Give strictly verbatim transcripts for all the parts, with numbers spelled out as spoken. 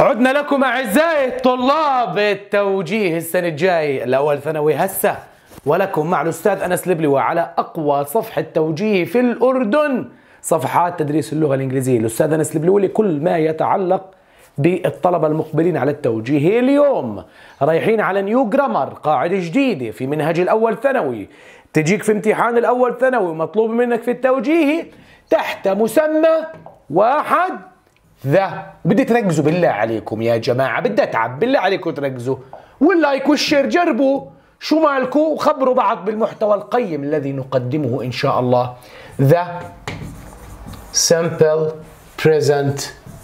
عدنا لكم أعزائي طلاب التوجيه السنة الجاي الأول ثانوي هسه، ولكم مع الأستاذ أنس البلوي على أقوى صفحة توجيه في الأردن، صفحات تدريس اللغة الإنجليزية. الأستاذ أنس البلوي لكل ما يتعلق بالطلبة المقبلين على التوجيه. اليوم رايحين على نيو جرامر، قاعدة جديدة في منهج الأول ثانوي، تجيك في امتحان الأول ثانوي مطلوب منك في التوجيه تحت مسمى واحد ذا. بدي تركزوا بالله عليكم يا جماعة، بدي أتعب بالله عليكم تركزوا، واللايك والشير جربوا شو مالكم وخبروا بعض بالمحتوى القيم الذي نقدمه إن شاء الله. The simple present،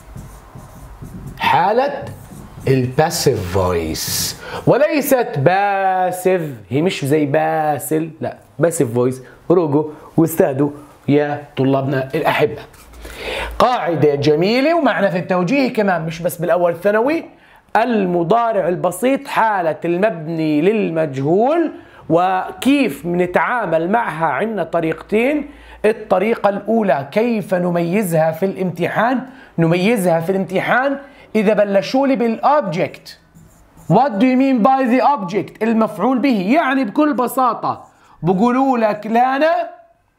حالة الباسيف فويس وليست باسيف، هي مش زي باسل، لا باسيف فويس. روقوا واستهدوا يا طلابنا الأحبة. قاعدة جميلة ومعنا في التوجيه كمان، مش بس بالأول ثانوي. المضارع البسيط حالة المبني للمجهول، وكيف نتعامل معها عندنا طريقتين. الطريقة الأولى كيف نميزها في الامتحان. نميزها في الامتحان إذا بلشوا لي بالأوبجكت. What do you mean by the object؟ المفعول به، يعني بكل بساطة بقولوا لك لانا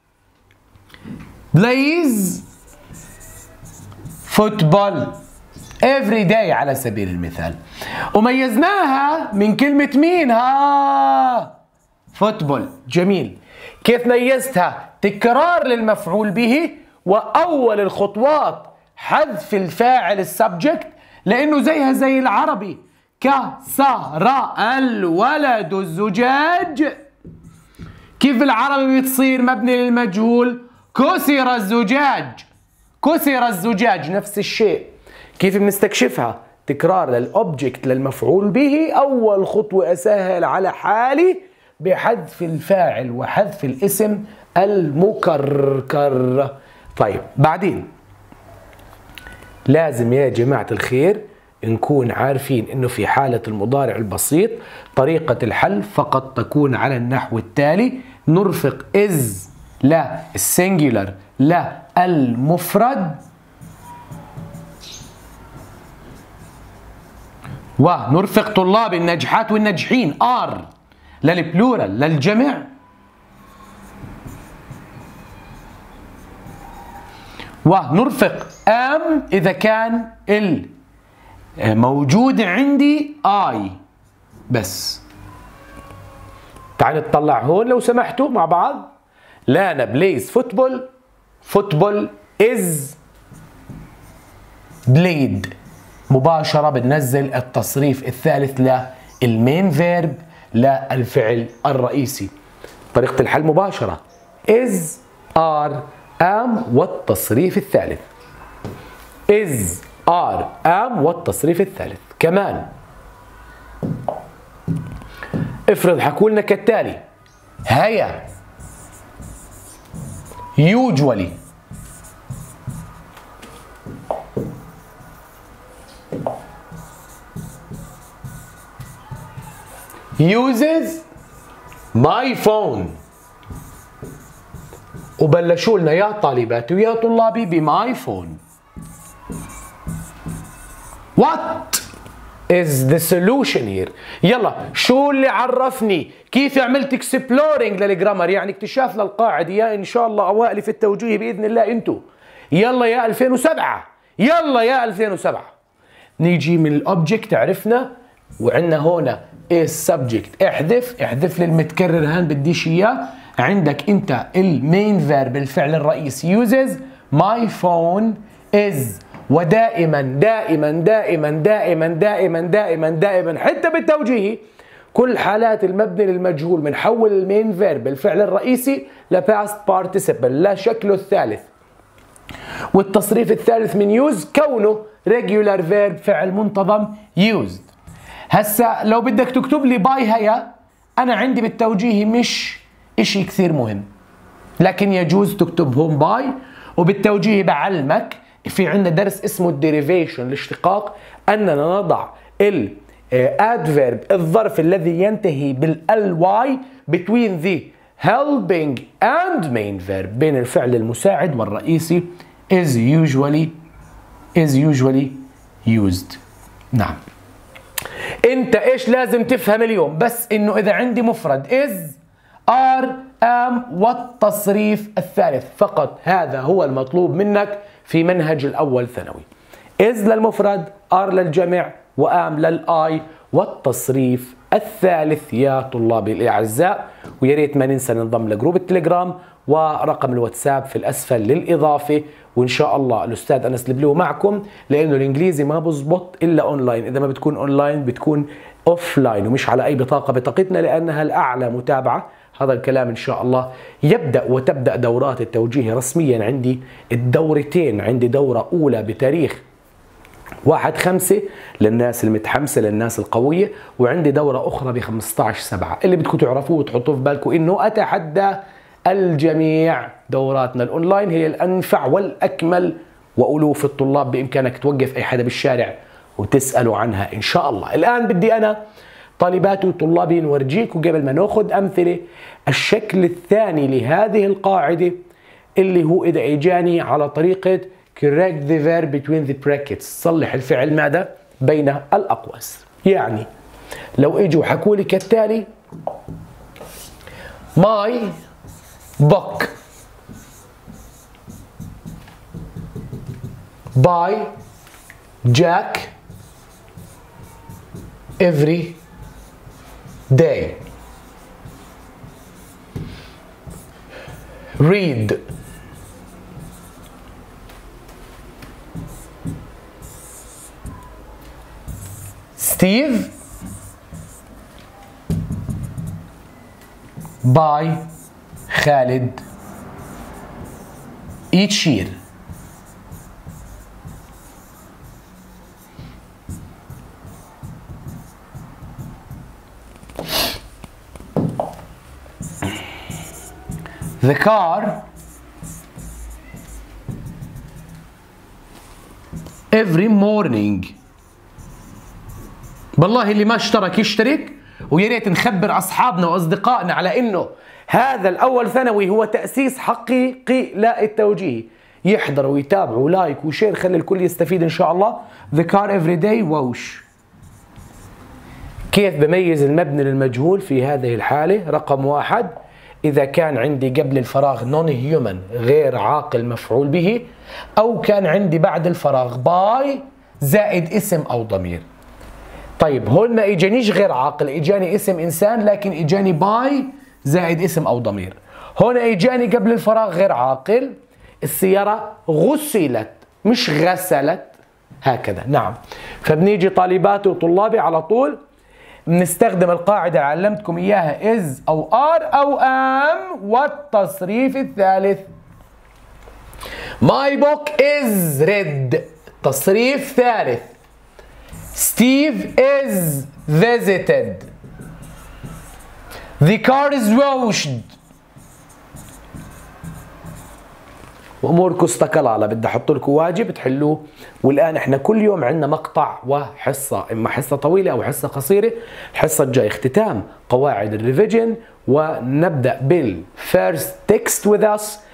plays فوتبول every day على سبيل المثال، وميزناها من كلمة مين؟ ها فوتبول. جميل. كيف ميزتها؟ تكرار للمفعول به، وأول الخطوات حذف الفاعل السبجكت، لأنه زيها زي العربي. كسر الولد الزجاج، كيف بالعربي بتصير مبني للمجهول؟ كسر الزجاج. كسر الزجاج نفس الشيء. كيف بنستكشفها؟ تكرار للأوبجكت للمفعول به. أول خطوة أسهل على حالي بحذف الفاعل وحذف الاسم المكرر. طيب بعدين لازم يا جماعة الخير نكون عارفين انه في حالة المضارع البسيط طريقة الحل فقط تكون على النحو التالي: نرفق is لا السنجولار لا المفرد، ونرفق طلاب الناجحات والناجحين are للبلورال للجمع، ونرفق am إذا كان ال موجود عندي I بس. تعالوا نطلع هون لو سمحتوا مع بعض. لانا بلايز فوتبول، فوتبول is played. مباشرة بننزل التصريف الثالث للمين فيرب للفعل الرئيسي. طريقة الحل مباشرة is are am والتصريف الثالث. is are am والتصريف الثالث. كمان افرض حكوا لنا كالتالي: هيا usually uses my phone، وبلشوا لنا يا طالباتي ويا طلابي بماي فون. What is the solution here؟ يلا شو اللي عرفني كيف عملت اكسبلورينج للجرامر، يعني اكتشاف للقاعدة يا ان شاء الله اوائل في التوجيه باذن الله انتو. يلا يا ألفين وسبعة، يلا يا ألفين وسبعة. نيجي من الاوبجكت عرفنا، وعندنا هنا ايه السبجكت. احذف احذف لي المتكرر هان بديش اياه. عندك انت المين فيرب الفعل الرئيسي uses my phone is، ودائما دائما دائما دائما دائما دائما دائما حتى بالتوجيه كل حالات المبني للمجهول بنحول المين فيرب الفعل الرئيسي لباست بارتيسيبل لشكله الثالث، والتصريف الثالث من يوز كونه regular verb فعل منتظم used. هسا لو بدك تكتب لي باي هيا، انا عندي بالتوجيه مش اشي كثير مهم، لكن يجوز تكتب هون باي. وبالتوجيه بعلمك في عندنا درس اسمه الديريفيشن الاشتقاق، اننا نضع الادفيرب الظرف الذي ينتهي بالال واي between the helping and main verb، بين الفعل المساعد والرئيسي is usually is usually used. نعم. انت ايش لازم تفهم اليوم؟ بس انه اذا عندي مفرد is are am والتصريف الثالث فقط، هذا هو المطلوب منك في منهج الاول ثانوي. is للمفرد، are للجمع، وام للاي، والتصريف الثالث يا طلابي الاعزاء. ويا ريت ما ننسى ننضم لجروب التليجرام ورقم الواتساب في الاسفل للاضافه، وان شاء الله الاستاذ انس البلو معكم، لانه الانجليزي ما بزبط الا اونلاين، اذا ما بتكون اونلاين بتكون اوف لاين ومش على اي بطاقه بطاقتنا لانها الاعلى متابعه. هذا الكلام ان شاء الله يبدا وتبدا دورات التوجيه رسميا عندي الدورتين، عندي دوره اولى بتاريخ واحد خمسة للناس المتحمسة للناس القوية، وعندي دورة أخرى ب خمسة عشر سبعة. اللي بدكم تعرفوه وتحطوه في بالكم إنه أتحدى الجميع دوراتنا الأونلاين هي الأنفع والأكمل، وألوف الطلاب بإمكانك توقف أي حدا بالشارع وتسألوا عنها إن شاء الله. الآن بدي أنا طالباتي وطلابي نورجيكم قبل ما ناخذ أمثلة الشكل الثاني لهذه القاعدة، اللي هو إذا إجاني على طريقة correct the verb between the brackets، صلح الفعل ماذا؟ بين الأقواس. يعني لو اجوا حكوا لي كالتالي: my book by Jack every day. read Steve by Khalid each year. The car every morning. بالله اللي ما اشترك يشترك، ويا ريت نخبر اصحابنا واصدقائنا على انه هذا الاول ثانوي هو تاسيس حقيقي للتوجيه. يحضروا ويتابعوا لايك وشير، خلي الكل يستفيد ان شاء الله. The car every day ووش. كيف بميز المبني للمجهول في هذه الحالة؟ رقم واحد، إذا كان عندي قبل الفراغ non human غير عاقل مفعول به، أو كان عندي بعد الفراغ by زائد اسم أو ضمير. طيب هون ما إجانيش غير عاقل، إجاني اسم إنسان، لكن إجاني by زائد اسم أو ضمير. هون إجاني قبل الفراغ غير عاقل، السيارة غسلت مش غسلت، هكذا. نعم. فبنيجي طالباتي وطلابي على طول بنستخدم القاعدة اللي علمتكم إياها is أو are أو am والتصريف الثالث. My book is read، تصريف ثالث. Steve is visited. The car is washed. واموركم استقلالة، بدي احط لكم واجب تحلوه. والان احنا كل يوم عندنا مقطع وحصه، اما حصه طويله او حصه قصيره. الحصه الجايه اختتام قواعد الريفيجن، ونبدا بالفيرست تكست with us